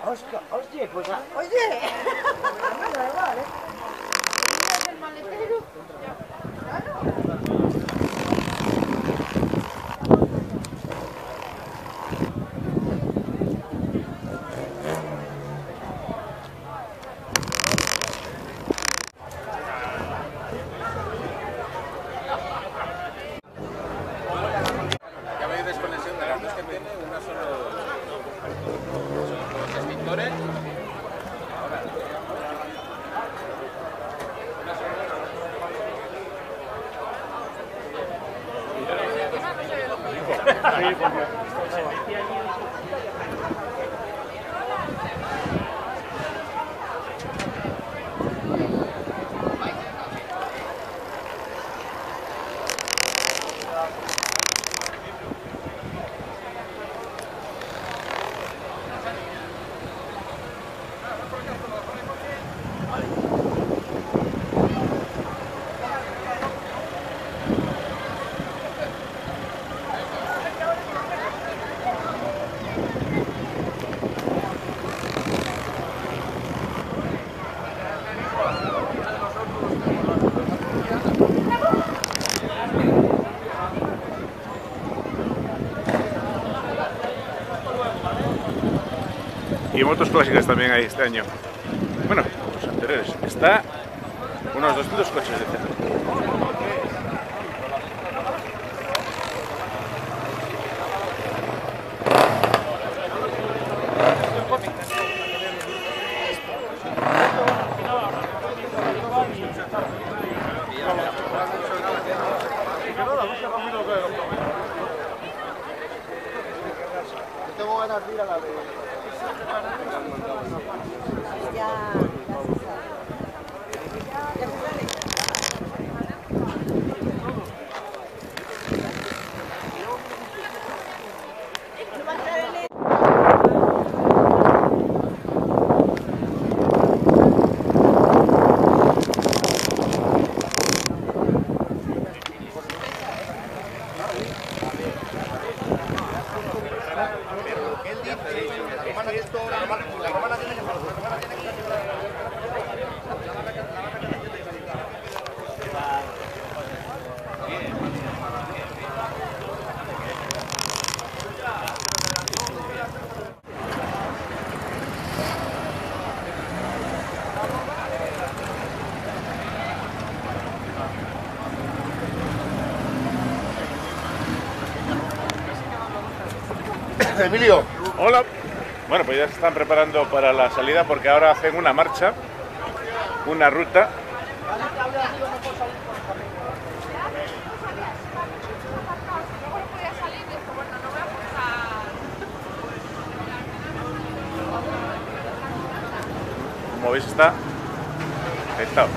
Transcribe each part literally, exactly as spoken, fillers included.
Hostia, hostia, pues a... ¡Oye! No da igual, ¿eh? El maletero. Ya veis desconexión de las dos que tiene, una son los, son los extintores. Ahora. Sí, porque... Y motos clásicas también hay este año. Bueno, los anteriores. Está unos doscientos coches de centro. Tengo ganas de ir a la de... Emilio. Hola. Bueno, pues ya se están preparando para la salida porque ahora hacen una marcha, una ruta. Como veis está petado.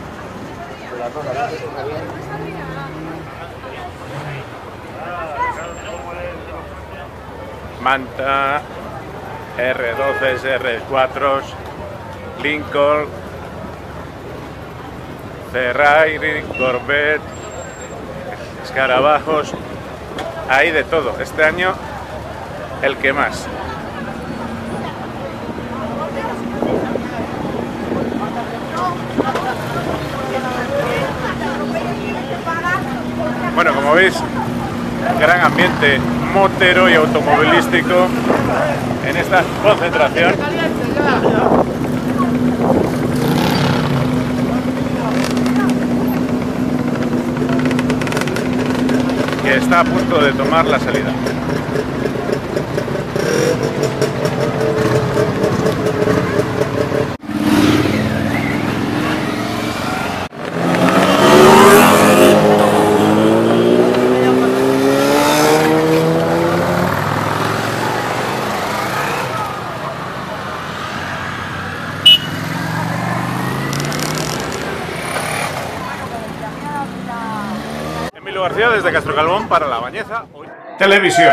Manta, R doce, R cuatro, Lincoln, Ferrari, Corvette, escarabajos, hay de todo. Este año el que más. Bueno, como veis, gran ambiente motero y automovilístico en esta concentración. Que está a punto de tomar la salida. Emilio García desde Castro Calvón para La Bañeza. Televisión.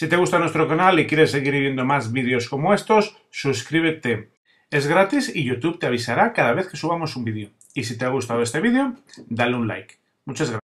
Si te gusta nuestro canal y quieres seguir viendo más vídeos como estos, suscríbete. Es gratis y YouTube te avisará cada vez que subamos un vídeo. Y si te ha gustado este vídeo, dale un like. Muchas gracias.